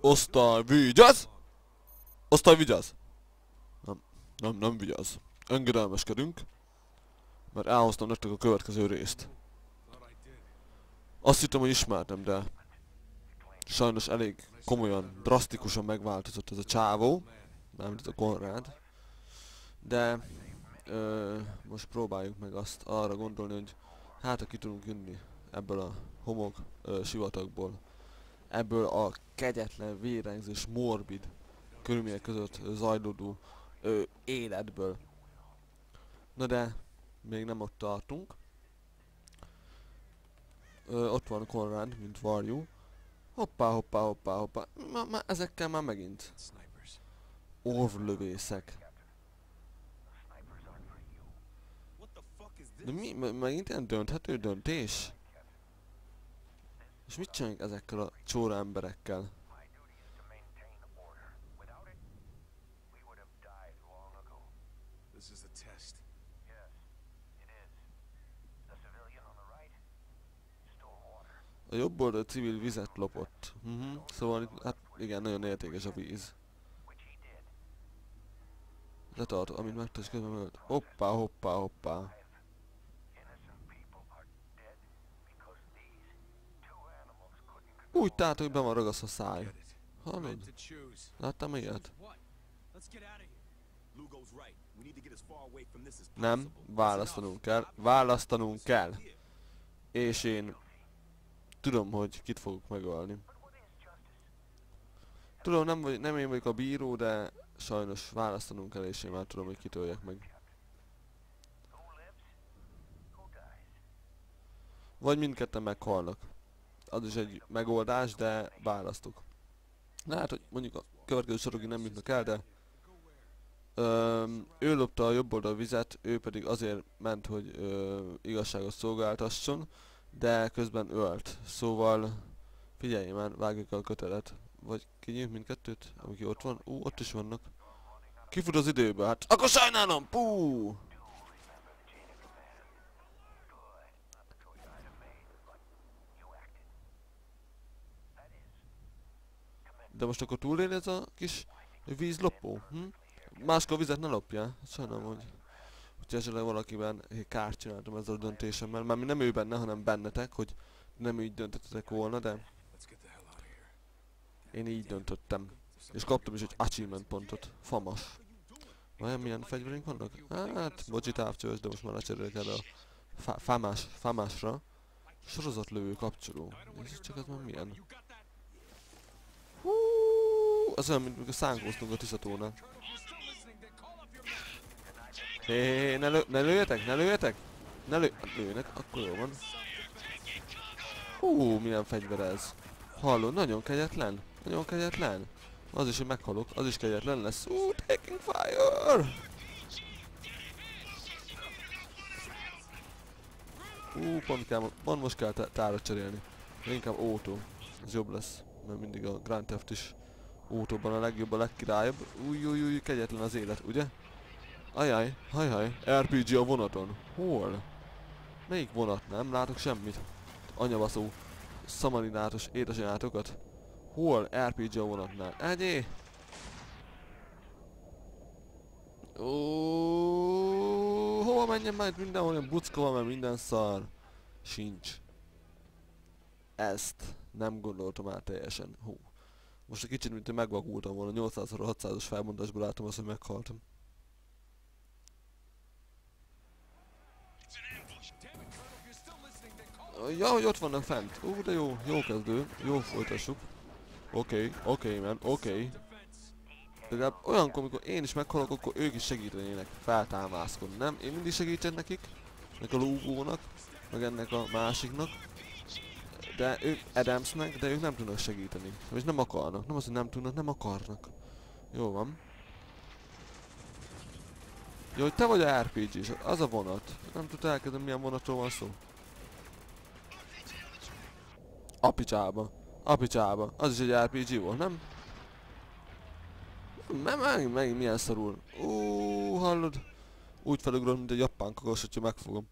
Osztály, vigyázz! Osztály, vigyázz! Nem vigyázz. Engedelmeskedünk. Mert elhoztam nektek a következő részt. Azt hittem, hogy ismertem, de... sajnos elég komolyan, drasztikusan megváltozott ez a csávó. Mármint ez a Konrád. De... most próbáljuk meg azt arra gondolni, hogy... hát, ha ki tudunk jönni ebből a homok sivatagból. Ebből a kegyetlen, vérengzés, morbid körülmények között zajlódó életből. Na de, még nem ott tartunk. Ott van Konrád, mint varjú. Hoppá. Ezekkel már megint. Orvlövészek. De mi? Megint ilyen dönthető döntés? És mit csináljuk ezekkel a csóra emberekkel? A jobb oldal civil vizet lopott. Szóval itt, hát igen, nagyon értékes a víz. Letartó, amint megtesz közben mögött. Hoppá. Úgy tehát, hogy be van ragasztva a száj. Hallod? Láttam ilyet? Nem, választanunk kell. És én tudom, hogy kit fogok megölni. Tudom, nem én vagyok a bíró, de sajnos választanunk kell, és én már tudom, hogy kit öljek meg. Vagy mindketten meghalnak. Az is egy megoldás, de választok. Hát, hogy mondjuk a következő sorokig nem jutnak el, de... ő lopta a jobb oldal vizet, ő pedig azért ment, hogy igazságot szolgáltasson, de közben ölt. Szóval figyelj már, vágjuk a kötelet. Vagy kinyílt mindkettőt, amik ott van? Ott is vannak. Kifut az időbe, hát akkor sajnálom! Pú! De most akkor túlél ez a kis vízlopó? Máskor vizet ne lopja. Sajnálom, hogy esetleg valakiben kárt csináltam ezzel a döntésemmel. Mármint nem ő benne, hanem bennetek, hogy nem így döntöttetek volna, de... én így döntöttem. És kaptam is egy achievement pontot. Famas. Vajon milyen fegyverünk vannak? Hát, bocsi távcsős, de most már lecserélek el a famásra. Sorozatlövő kapcsoló. Nézzük csak ez már milyen. Hú, az olyan, mint amikor szánkóztunk a Tiszatónál. Hé, ne lőjetek! Lőjenek, akkor jó van. Hú, milyen fegyver ez. Hallod, nagyon kegyetlen. Az is, hogy meghalok, az is kegyetlen lesz. Taking fire! Pont most kell tárat cserélni. De inkább autó. Ez jobb lesz. Mert mindig a Grand Theft is autóban a legjobb, a legkirályabb. Új, kegyetlen az élet, ugye? Ajaj, hajhaj, RPG a vonaton. Hol? Melyik vonat? Nem látok semmit. Anyabaszó, szamarinátos édesanyátokat. Hol? RPG a vonatnál. Egyé! Hova menjen már itt mindenhol, olyan bucka van, mert minden szar. Sincs. Ezt nem gondoltam át teljesen. Hú. Most egy kicsit, mint hogy megvakultam volna. 800-600-as felbontásból látom azt, hogy meghaltam. Ja, hogy ott vannak fent. De jó kezdő. Jó, folytassuk. Oké, man, oké. De legalább olyankor, amikor én is meghalok, akkor ők is segítenének feltámászkodni, nem? Én mindig segítsek nekik, ennek a lúgónak, meg ennek a másiknak. De ők Adamsnek, de ők nem tudnak segíteni. És nem akarnak. Nem az, hogy nem tudnak, nem akarnak. Jó van. Jó, hogy te vagy a RPG-s, az a vonat. Nem tudod elkezdeni, milyen vonatról van szó. Apicsába. Az is egy RPG volt, nem? Megint milyen szarul. Hallod? Úgy felugrott, mint egy japán kakos, hogyha megfogom.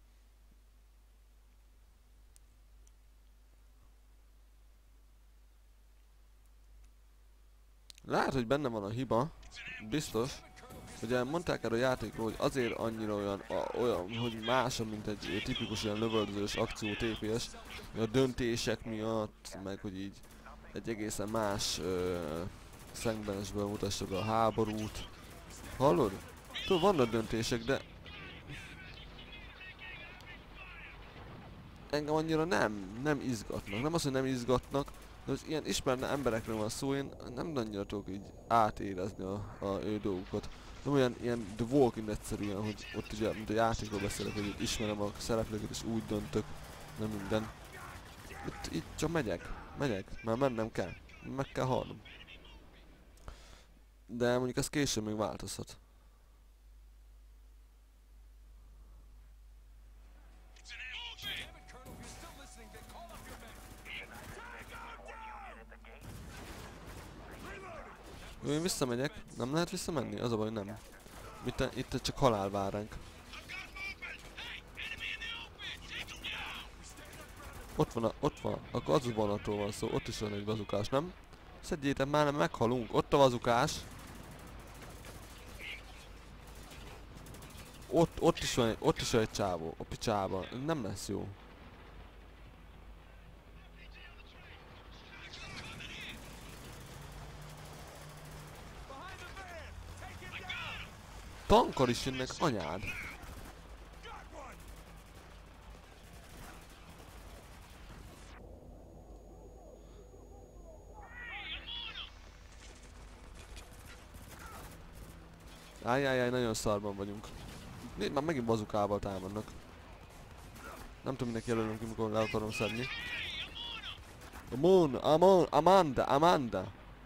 Lehet, hogy benne van a hiba. Biztos. Ugye mondták erről a játékról, hogy azért annyira olyan, hogy másabb, mint egy tipikus ilyen lövöldözős akció TPS, a döntések miatt, meg hogy így egy egészen más szegmensből mutassa be a háborút. Hallod? Tudod, vannak döntések, de engem annyira nem izgatnak. Nem az, hogy nem izgatnak, de az ilyen ismerne emberekről van szó, én nem annyira tudok így átérezni a ő dolgukat. Nem olyan ilyen The Walking Dead-szerűen, hogy ott ugye, mint a játékról beszélek, hogy ismerem a szereplőket és úgy döntök, nem minden. Itt csak megyek, már mennem kell, meg kell halnom. De mondjuk ez később még változhat. Jó, én visszamegyek. Nem lehet visszamenni? Az a baj, nem. Itt csak halál vár ránk. Ott van. Akkor az vonatról van szó. Ott is van egy bazukás, nem? Szedjétek már, nem meghalunk. Ott a bazukás. Ott is van egy csávó. A picsába. Nem lesz jó. Tankkal is jönnek, anyád. Ájjájjáj, nagyon szarban vagyunk. Már megint bazukával támadnak. Nem tudom, minek jelölöm ki, mikor le akarom szedni. Amanda!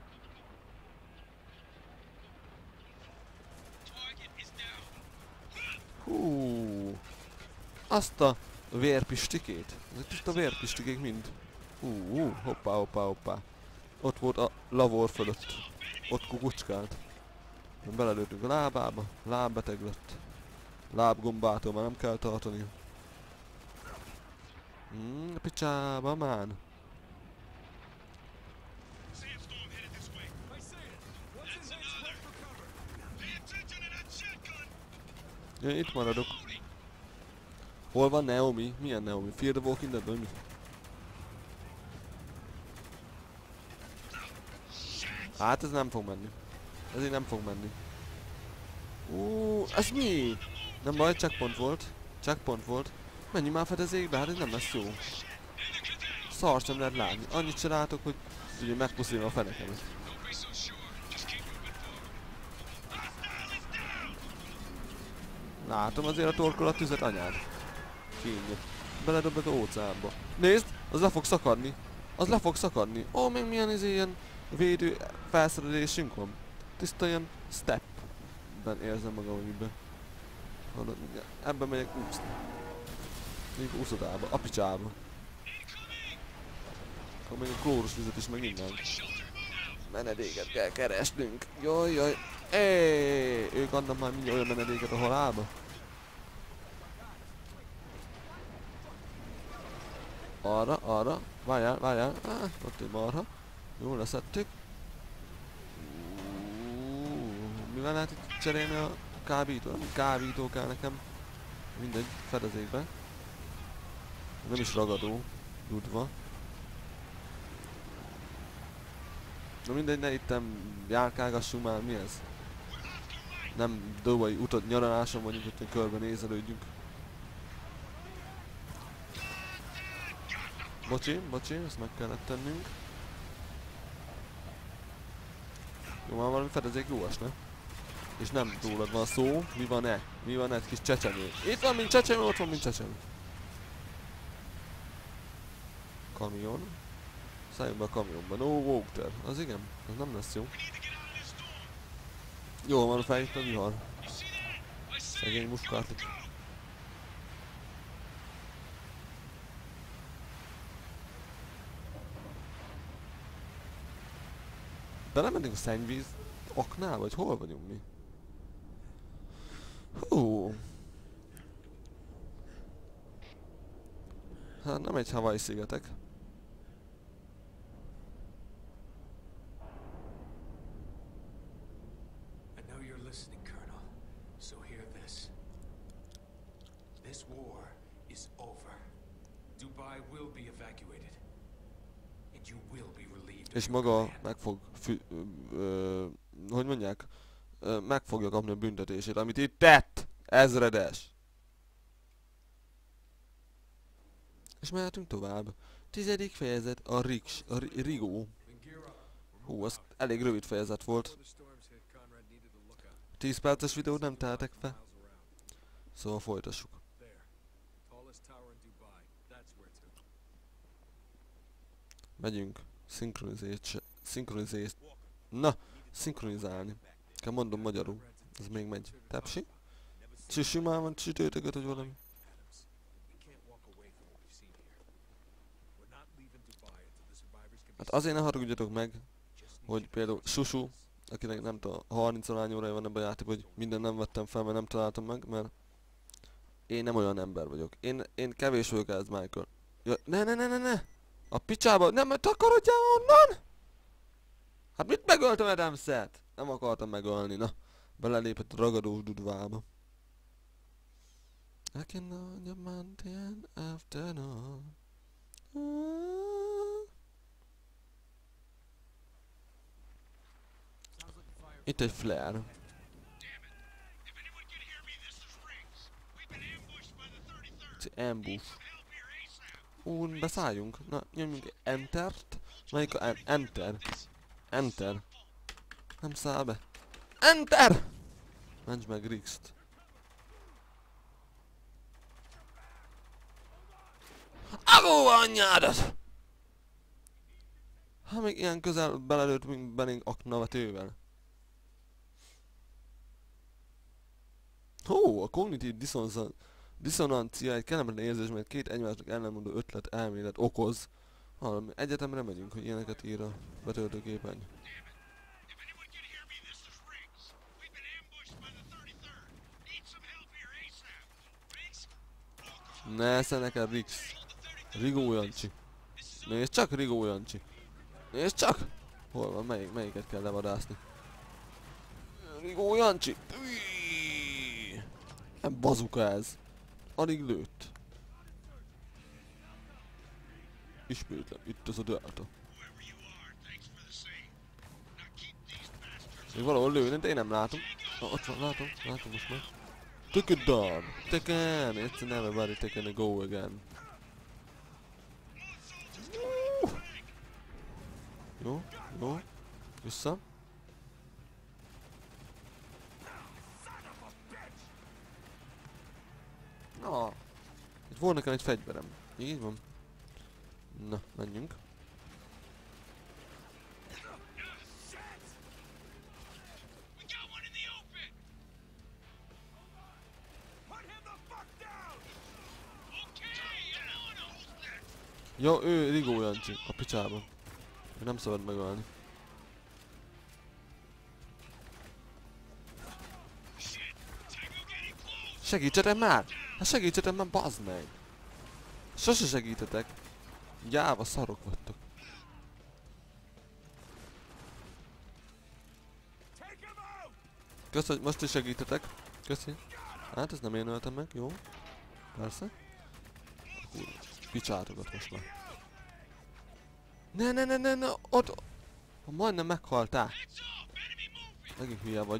Hú, azt a vérpistikét. Ezek itt a vérpistikék mind. Hoppá. Ott volt a lavor fölött. Ott kukucskált. Belelőttünk a lábába. Lábbeteg lett. Lábgombától már nem kell tartani. Picsába mán. Én itt maradok. Hol van Naomi? Milyen Naomi? Fear the Walking Dead, vagy mi? Hát ez nem fog menni. Ez így nem fog menni. Ez mi? Nem baj, checkpoint volt. Menjünk már fedezékbe, hát ez nem lesz jó. Szar sem lehet látni. Annyit se látok, hogy ugye megpuszítom a fenekemet. Látom azért a torkolat tüzet, anyád. Kínja. Beledob az óceánba. Nézd! Az le fog szakadni. Ó, még milyen ilyen védő felszerelésünk van. Tiszta ilyen stepben érzem magam amiben. Ebben megyek úszni. Megyek úszodába, a picsába. Akkor még a klórus vizet is meg innen. Menedéket kell keresnünk. Jaj. Ők adnak már mindjárt olyan menedéket a halálba. Arra. Várjál. Ott egy marha. Jól leszettük. Mivel lehet itt cserélni a kábítót? Kábító kell nekem. Mindegy, fedezékbe. Nem is ragadó. Dudva. Na mindegy, ne ittem járkálgassunk már, mi ez? Nem dubai utat nyaraláson vagyunk, hogy körben nézelődjünk. Bocsi, ezt meg kellett tennünk. Jó, már valami fedezék jó esne. És nem rólad van szó, mi van egy kis csecsemő. Itt van, mint csecsemő, ott van, mint csecsemő. Kamion. Szálljunk be a kamionba. No water. Az igen, az nem lesz jó. Jól van, feljött a vihar. Szegény muskátlik. Belementünk a szennyvíz aknál, vagy hol vagyunk mi? Hát nem egy Hawaii szigetek. Dubai will be evacuated. And you will be relieved of És your maga command. meg fog hogy mondják? Meg fogja kapni a büntetését, amit itt tett! Ezredes! És mehetünk tovább. 10. fejezet, a Rigs, a Rigó. Then gear up. We're Hú, moving az out. elég rövid fejezet volt. Before the storms hit, Conrad needed a lookout. 10 perces videót nem teltek fel. Miles around. Szóval folytassuk. There. Tallest tower in Dubai. That's where to. Megyünk. Szinkronizálni. Na, szinkronizálni. Kell mondom magyarul. Ez még megy. Tepsi? Simán van csütőtöket, hogy valami. Adams, we can't walk away from what we've seen here. We're not leaving Dubai until the survivors can be Hát azért ne haragudjatok meg, just need hogy például Susu, akinek nem tudom, 30 alány órája van ebben a játékban, hogy minden nem vettem fel, mert nem találtam meg, mert én nem olyan ember vagyok. Én kevés vagyok ez, Michael. Ja, ne! A picsába, nem, takarodjál onnan! Hát mit megöltem Adamset? Nem akartam megölni, na. Belelépett a ragadós dudvába. I can on your mountain after all. Itt egy flare. Ez egy ambush. Beszálljunk. Na, nyomjunk Entert. Melyik a Enter? Enter. Nem száll be. Enter! Menj meg Rixt. Agó anyádat! Ha még ilyen közel belelőtt belénk aknavetővel. Hó, a kognitív diszonancia egy kellemetlen érzés, mert két egymásnak ellenmondó ötlet, elmélet okoz. Valami egyetemre megyünk, hogy ilyeneket ír a betöltőképernyő. Nesze neked Rix. Rigó Jancsi. Nézd csak, Rigó Jancsi. Nézd csak! Hol van? Melyiket kell levadászni? Rigó Jancsi! Nem bazuka ez. Alig lőtt. Ismétlem, itt az a delta. Még valahol lőni, de én nem látom. Ott van, látom most már. Take it down! Taken! It's never body taken a go again. Jó. Vissza. Na. Itt volt nekem egy fegyverem. Így van. Na, menjünk. Jó, ő Rigó Jancsi, a picsában. Ő nem szabad megölni. Segítsetek már! Hát segítsetek már, bazd meg! Sose segítetek! Gyáva szarok vagytok. Kösz, hogy most is segítetek. Köszi. Hát ezt nem én öltem meg, jó. Persze. Picsátokat most már. Ne, ott... Majdnem meghaltál. Megint hülye vagy.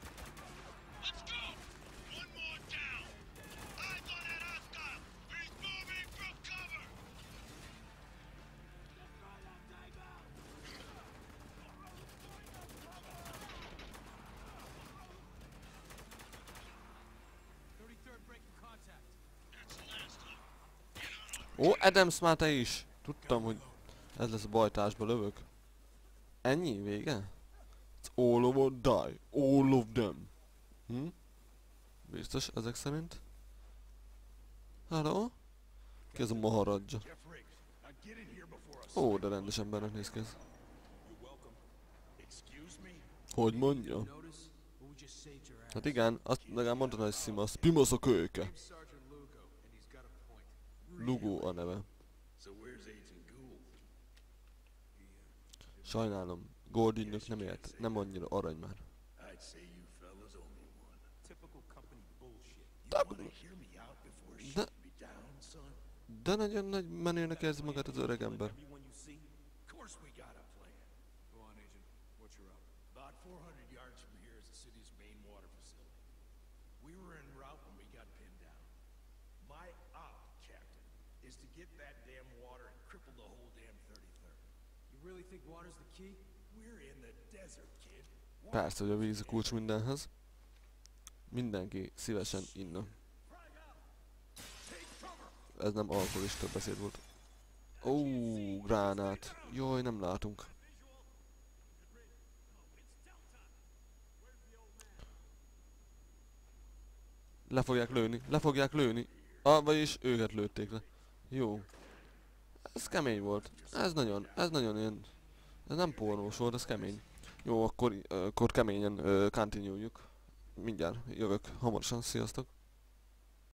Ó, Adams már te is! Tudtam, hogy ez lesz a bajtásba lövök. Ennyi? Vége? It's all of or die. All of them. Biztos ezek szerint? Hello? Ki ez a maharadja? Ó, de rendes embernek néz ki ez. Hogy mondja? Hát igen, azt legalább mondta, hogy Simas. Pimasz a kölyke. Lugo a neve. Sajnálom, Gold ügynök nem annyira arany már. De... De nagyon nagy menőnek érzi magát az öreg ember. Everyone you see? Of course we got a plan. Go on, Agent. What's your up? About 400 yards from here is the city's main water facility. We were en route when we got pinned down. My op, Captain, is to get that damn water and cripple the whole damn 33rd. You really think water's the key? We're in the desert, kid. Persze, hogy a víz a kulcs mindenhez. Mindenki szívesen inna. Ez nem alkoholista beszéd volt. Ó, gránát. Jaj, nem látunk. Le fogják lőni, le fogják lőni. Vagyis őket lőtték le. Jó. Ez kemény volt. Ez nagyon ilyen... Ez nem pornós volt, ez kemény. Jó, akkor keményen continuáljuk. Mindjárt jövök hamarosan, sziasztok.